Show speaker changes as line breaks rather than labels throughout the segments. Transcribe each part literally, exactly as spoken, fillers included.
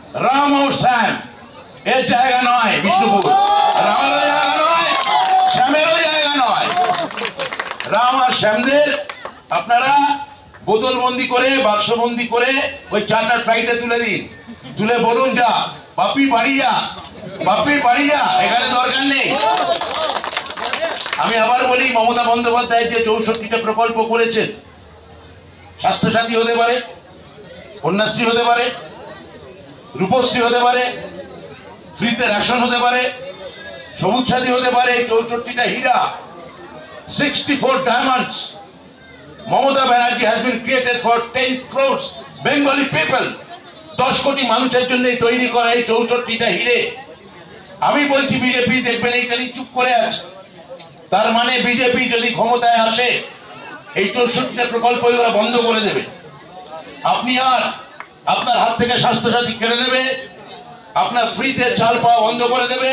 রাম ও শ্যাম এর জায়গা নয় বিষ্ণুপুর, রামেরও জায়গা নয়, শ্যামেরও জায়গা নয়। রাম আর শ্যামদের আপনারা বোতলবন্দি করে বাক্সবন্দি করে ওই চার্টার ফ্লাইটে তুলে দিন, তুলে বলুন যা বাপি বাড়ি যা, বাপি বাড়ি যা, এখানে দরকার নেই। আমি আবার বলি, মমতা বন্দ্যোপাধ্যায় যে চৌষট্টিটা প্রকল্প করেছেন, স্বাস্থ্যসাথী হতে পারে, কন্যাশ্রী হতে পারে, রূপশ্রী হতে পারে, ফ্রিতে রেশন হতে পারে, সবুজ সাথী হতে পারে, এই চৌষট্টিটা হীরা, sixty four diamonds Mamata Banerjee has been created for ten crores Bengali people. দশ কোটি মানুষের জন্য তৈরি করা এই চৌষট্টিটা হিরে। আমি বলছি বিজেপি দেখবেন এইটা নিয়ে চুপ করে আছে, তার মানে বিজেপি যদি ক্ষমতায় আসে এই চৌষট্টিটা প্রকল্প ওরা বন্ধ করে দেবে। আপনি আর আপনার হাত থেকে স্বাস্থ্যসাথী কেড়ে নেবে, আপনার ফ্রিতে চাল পাওয়া বন্ধ করে দেবে,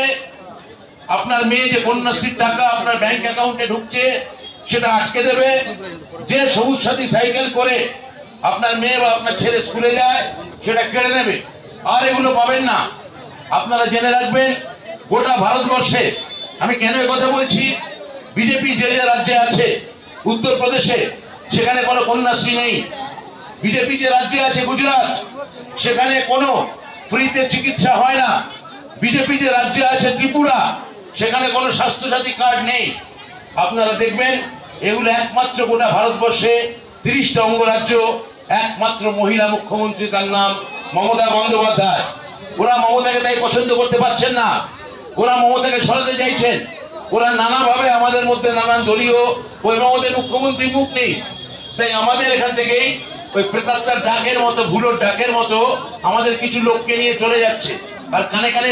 আপনার মেয়ে যে কন্যাশ্রীর টাকা আপনার ব্যাংক অ্যাকাউন্টে ঢুকছে সেটা আটকে দেবে, যে সবুজ সাথী সাইকেল করে আপনার মেয়ে বা আপনার ছেলে স্কুলে যায় সেটা কেড়ে নেবে। আর এগুলো পাবেন না। আপনারা জেনে রাখবেন, গোটা ভারতবর্ষে, আমি কেন কথা বলছি, বিজেপি যে যে রাজ্যে আছে, উত্তরপ্রদেশে সেখানে কোনো কন্যাশ্রী নেই। বিজেপি যে রাজ্যে আছে গুজরাট, সেখানে কোনো ফ্রিতে চিকিৎসা হয় না। বিজেপি যে রাজ্যে আছে ত্রিপুরা, সেখানে কোনো স্বাস্থ্যসাথী কার্ড নেই। আপনারা দেখবেন এগুলো একমাত্র গোটা ভারতবর্ষে তিরিশটা অঙ্গরাজ্য, একমাত্র মহিলা মুখ্যমন্ত্রী, তার নাম মমতা বন্দ্যোপাধ্যায়। ওরা মমতাকে তাই পছন্দ করতে পারছেন না, ওরা মমতাকে সরাতে চাইছেন। ওরা নানাভাবে আমাদের মধ্যে নানান দলীয়, ওই আমাদের মুখ্যমন্ত্রী মুখ নেই, তাই আমাদের এখান থেকেই ওই প্রেতাত্মার ডাকের মতো, ভুলোর ডাকের মতো আমাদের কিছু লোককে নিয়ে চলে যাচ্ছে। আর কানে কানে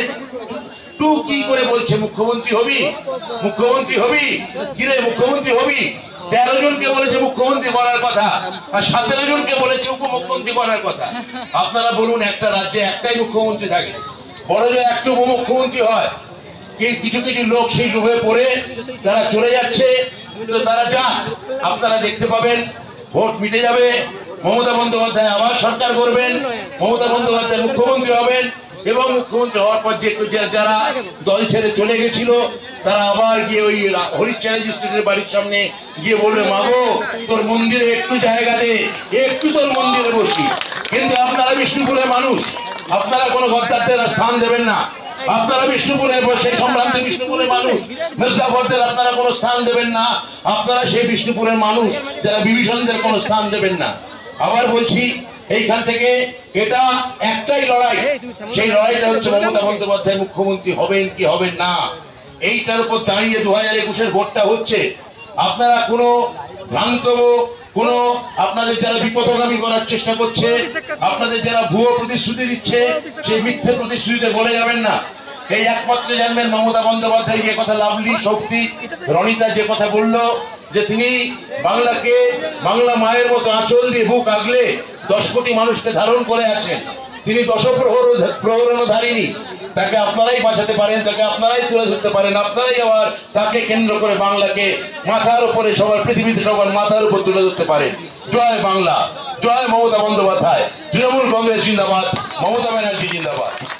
টু কি করে বলছে মুখ্যমন্ত্রী হবি, মুখ্যমন্ত্রী হবি, কিরে মুখ্যমন্ত্রী হবি। তেরো জনকে বলেছে মুখ্যমন্ত্রী করার কথা, আর সতেরো জনকে বলেছে উপমুখ্যমন্ত্রী করার কথা। আপনারা বলুন, একটা রাজ্যে একটাই মুখ্যমন্ত্রী থাকে, বড় যে একটা উপমুখ্যমন্ত্রী হয়। কিছু কিছু লোক সেই লোভে পড়ে তারা চলে যাচ্ছে, তো তারা যান, আপনারা দেখতে পাবেন ভোট মিটে যাবে, মমতা বন্দ্যোপাধ্যায় আবার সরকার করবেন, মমতা বন্দ্যোপাধ্যায় মুখ্যমন্ত্রী হবেন, এবং মুখ্যমন্ত্রী হওয়ার পর যে যারা দল ছেড়ে চলে গেছিল তারা আবার গিয়ে ওই হরিশ রেজিস্ট্রেটের বাড়ির সামনে গিয়ে বলবে, মাগো তোর মন্দিরে একটু জায়গা দে, একটু তোর মন্দিরে বসি। কিন্তু আপনারা বিষ্ণুপুরের মানুষ, আপনারা কোনো গদ্দারদের স্থান দেবেন না। আপনারা বিষ্ণুপুরের সেই সম্ভ্রান্ত বিষ্ণুপুরের মানুষ, মির্জাফরদের আপনারা কোনো স্থান দেবেন না। আপনারা সেই বিষ্ণুপুরের মানুষ যারা বিভীষণদের কোনো স্থান দেবেন না। আবার বলছি, এইখান থেকে এটা একটাই লড়াই, সেই লড়াইটা হচ্ছে মমতা বন্দ্যোপাধ্যায় মুখ্যমন্ত্রী হবেন কি হবেন না। এইটার উপর দাঁড়িয়ে দু হাজার একুশের ভোটটা হচ্ছে। আপনারা কোনো ভ্রান্ত, কোন আপনাদের যারা বিপথগামী করার চেষ্টা করছে, আপনাদের যারা ভুয়ো প্রতিশ্রুতি দিচ্ছে, সেই মিথ্যে প্রতিশ্রুতিতে বলে যাবেন না। এই একমাত্র জানবেন মমতা বন্দ্যোপাধ্যায় যে কথা, লাভলি শক্তি রনিতা যে কথা বলল, যে তিনি বাংলাকে বাংলা মায়ের মতো আঁচল দিয়ে বুক আগলে দশ কোটি মানুষকে ধারণ করে আছেন। তিনি দশপ্রহর প্রহরণধারিণী, তাকে আপনারাই বাঁচাতে পারেন, তাকে আপনারাই তুলে ধরতে পারেন, আপনারাই আবার তাকে কেন্দ্র করে বাংলাকে মাথার উপরে সবার, পৃথিবীতে সবার মাথার উপর তুলে ধরতে পারেন। জয় বাংলা, জয় মমতা বন্দ্যোপাধ্যায়, তৃণমূল কংগ্রেস জিন্দাবাদ, মমতা ব্যানার্জি জিন্দাবাদ।